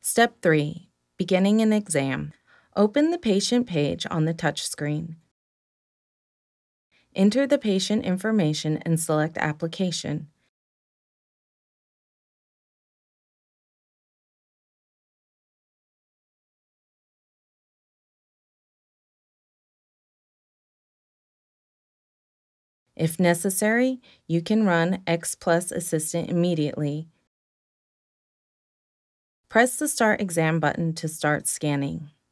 Step 3. Beginning an exam. Open the patient page on the touchscreen. Enter the patient information and select Application. If necessary, you can run X Plus Assistant immediately. Press the Start Exam button to start scanning.